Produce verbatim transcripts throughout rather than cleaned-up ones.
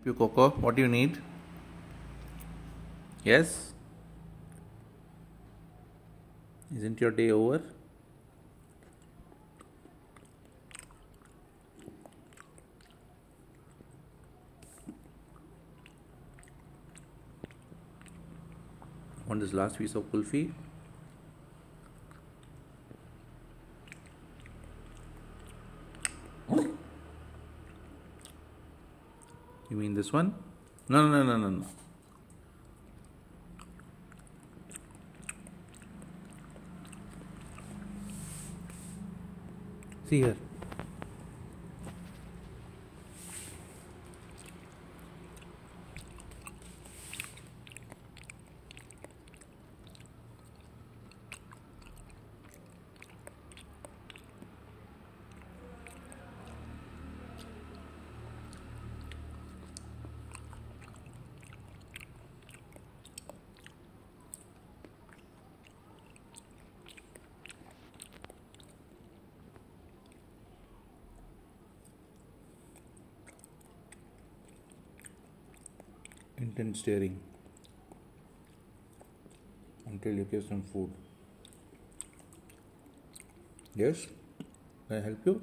you, Coco. What do you need? Yes? Isn't your day over? Want this last piece of kulfi? You mean this one? No, no, no, no, no. See here. Intense staring until you get some food. Yes? Can I help you?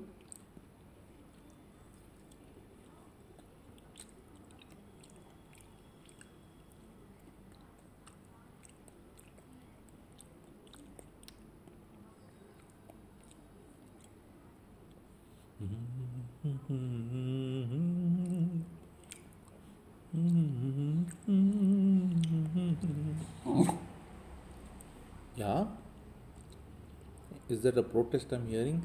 Yeah? Is that a protest I'm hearing?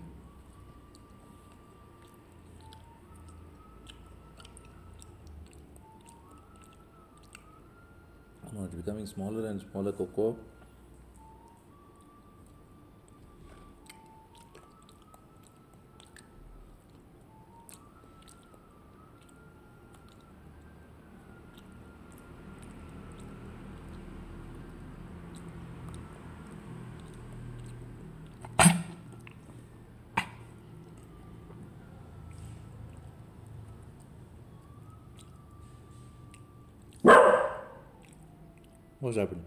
No, it's becoming smaller and smaller, Coco. What's happened?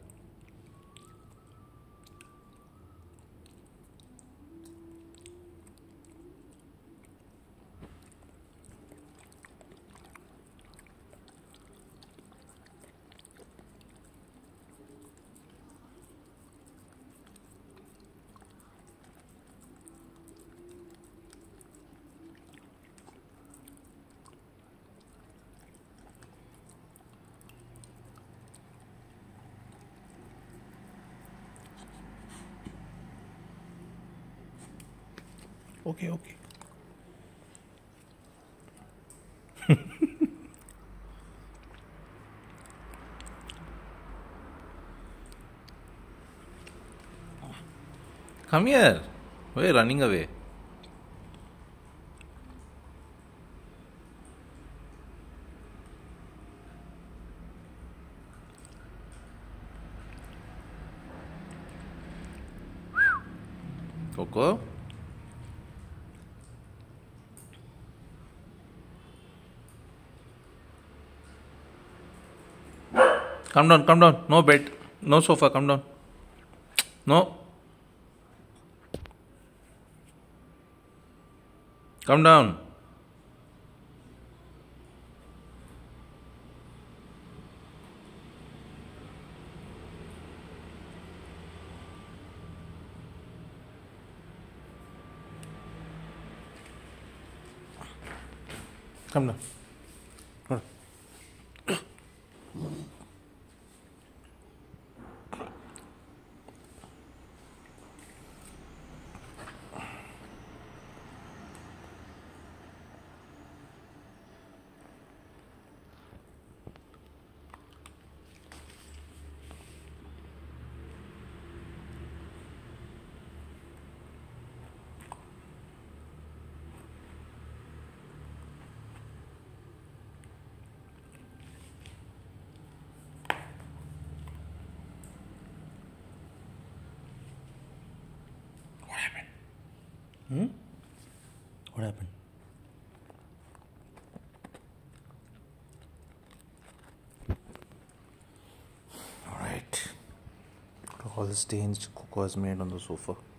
Okay, okay. Come here. Why are you running away? Coco? Come down, come down. No bed. No sofa. Come down. No. Come down. Come down. Come on. Hmm? What happened? All the stains Coco has made on the sofa.